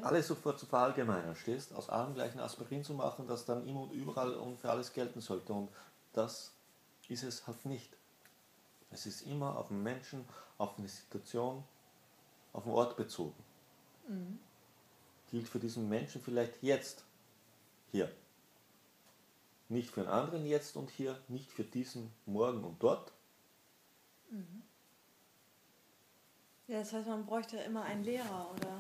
alles sofort zu verallgemeinern, stehst, aus allem gleich ein Aspirin zu machen, das dann immer und überall und für alles gelten sollte. Und das ist es halt nicht. Es ist immer auf den Menschen, auf eine Situation, auf den Ort bezogen. Gilt für diesen Menschen vielleicht jetzt, hier. Nicht für einen anderen jetzt und hier, nicht für diesen morgen und dort. Ja, das heißt, man bräuchte immer einen Lehrer, oder?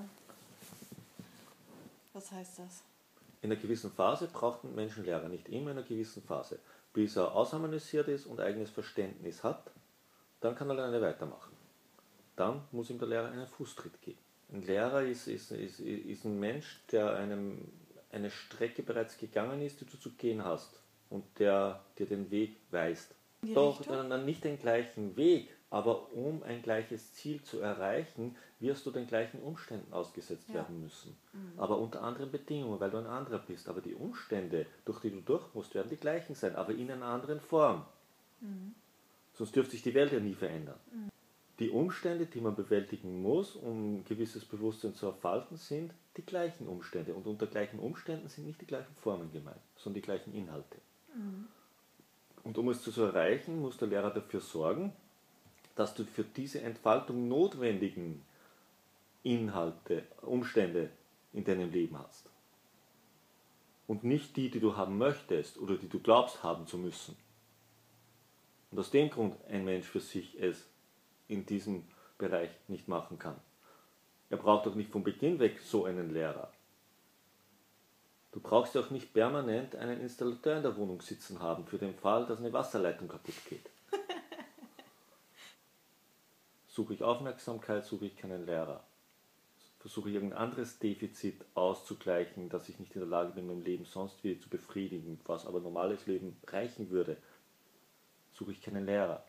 Was heißt das? In einer gewissen Phase braucht ein Mensch einen Lehrer, nicht immer in einer gewissen Phase. Bis er ausharmonisiert ist und eigenes Verständnis hat, dann kann er alleine weitermachen. Dann muss ihm der Lehrer einen Fußtritt geben. Ein Lehrer ist ein Mensch, der eine Strecke bereits gegangen ist, die du zu gehen hast und der dir den Weg weist. Doch dann nicht den gleichen Weg, aber um ein gleiches Ziel zu erreichen, wirst du den gleichen Umständen ausgesetzt werden müssen. Aber unter anderen Bedingungen, weil du ein anderer bist. Aber die Umstände, durch die du durch musst, werden die gleichen sein, aber in einer anderen Form. Sonst dürfte sich die Welt ja nie verändern. Die Umstände, die man bewältigen muss, um ein gewisses Bewusstsein zu erfalten, sind die gleichen Umstände. Und unter gleichen Umständen sind nicht die gleichen Formen gemeint, sondern die gleichen Inhalte. Und um es zu erreichen, muss der Lehrer dafür sorgen, dass du für diese Entfaltung notwendigen Inhalte, Umstände in deinem Leben hast. Und nicht die, die du haben möchtest oder die du glaubst haben zu müssen. Und aus dem Grund ein Mensch für sich es in diesem Bereich nicht machen kann. Er braucht doch nicht von Beginn weg so einen Lehrer. Du brauchst ja auch nicht permanent einen Installateur in der Wohnung sitzen haben, für den Fall, dass eine Wasserleitung kaputt geht. Suche ich Aufmerksamkeit, suche ich keinen Lehrer. Versuche ich irgendein anderes Defizit auszugleichen, das ich nicht in der Lage bin, mein Leben sonst wieder zu befriedigen, was aber normales Leben reichen würde, suche ich keinen Lehrer.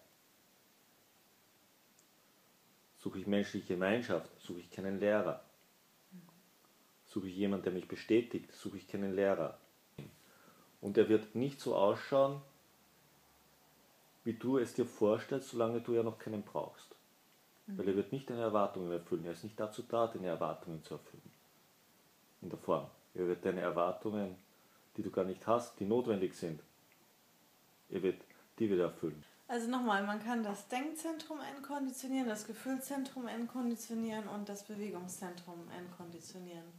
Suche ich menschliche Gemeinschaft, suche ich keinen Lehrer. Suche ich jemanden, der mich bestätigt, suche ich keinen Lehrer. Und er wird nicht so ausschauen, wie du es dir vorstellst, solange du ja noch keinen brauchst. Weil er wird nicht deine Erwartungen erfüllen. Er ist nicht dazu da, deine Erwartungen zu erfüllen. In der Form. Er wird deine Erwartungen, die du gar nicht hast, die notwendig sind, er wird die wieder erfüllen. Also nochmal, man kann das Denkzentrum entkonditionieren, das Gefühlszentrum entkonditionieren und das Bewegungszentrum entkonditionieren.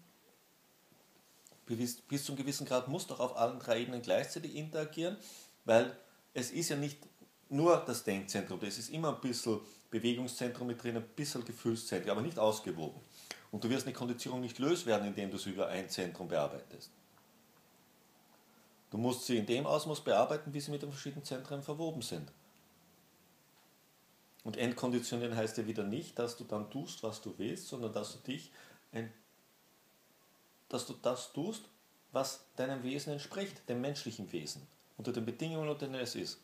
Bis zu einem gewissen Grad muss doch auf allen drei Ebenen gleichzeitig interagieren, weil es ist ja nicht nur das Denkzentrum, es ist immer ein bisschen Bewegungszentrum mit drin, ein bisschen Gefühlszentrum, aber nicht ausgewogen. Und du wirst eine Konditionierung nicht loswerden, indem du es über ein Zentrum bearbeitest. Du musst sie in dem Ausmaß bearbeiten, wie sie mit den verschiedenen Zentren verwoben sind. Und entkonditionieren heißt ja wieder nicht, dass du dann tust, was du willst, sondern dass du das tust, was deinem Wesen entspricht, dem menschlichen Wesen, unter den Bedingungen, unter denen es ist.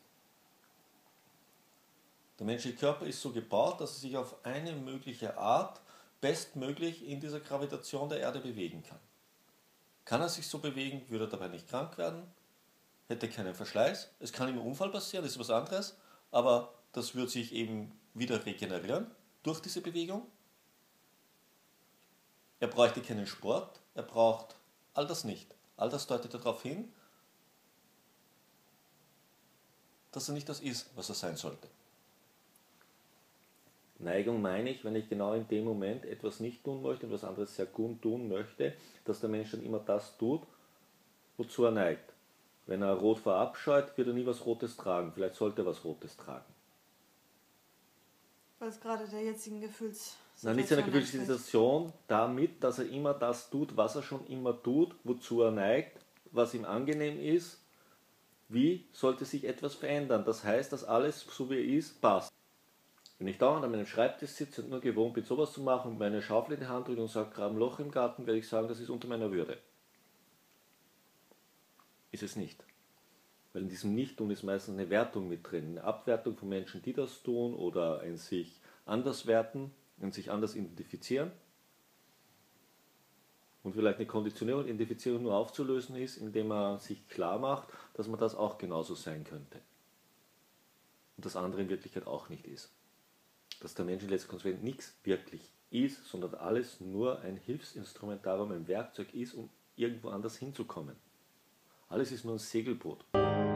Der menschliche Körper ist so gebaut, dass er sich auf eine mögliche Art bestmöglich in dieser Gravitation der Erde bewegen kann. Kann er sich so bewegen, würde er dabei nicht krank werden, hätte keinen Verschleiß. Es kann ihm ein Unfall passieren, das ist was anderes, aber das wird sich eben wieder regenerieren durch diese Bewegung. Er bräuchte keinen Sport, er braucht all das nicht. All das deutet darauf hin, dass er nicht das ist, was er sein sollte. Neigung meine ich, wenn ich genau in dem Moment etwas nicht tun möchte und was anderes sehr gut tun möchte, dass der Mensch dann immer das tut, wozu er neigt. Wenn er Rot verabscheut, wird er nie was Rotes tragen. Vielleicht sollte er was Rotes tragen. Weil es gerade der jetzigen Gefühlssituation Nein, nicht seiner Gefühlssituation, damit, dass er immer das tut, was er schon immer tut, wozu er neigt, was ihm angenehm ist. Wie sollte sich etwas verändern? Das heißt, dass alles, so wie er ist, passt. Wenn ich dauernd an meinem Schreibtisch sitze und nur gewohnt bin, sowas zu machen und meine Schaufel in die Hand drücke und sage, grabe ein Loch im Garten, werde ich sagen, das ist unter meiner Würde. Ist es nicht. Weil in diesem Nicht-Tun ist meistens eine Wertung mit drin. Eine Abwertung von Menschen, die das tun oder ein sich anders werten, ein sich anders identifizieren. Und vielleicht eine Konditionierung und Identifizierung nur aufzulösen ist, indem man sich klar macht, dass man das auch genauso sein könnte. Und das andere in Wirklichkeit auch nicht ist. Dass der Mensch in letzter Konsequenz nichts wirklich ist, sondern alles nur ein Hilfsinstrumentarium, ein Werkzeug ist, um irgendwo anders hinzukommen. Alles ist nur ein Segelboot.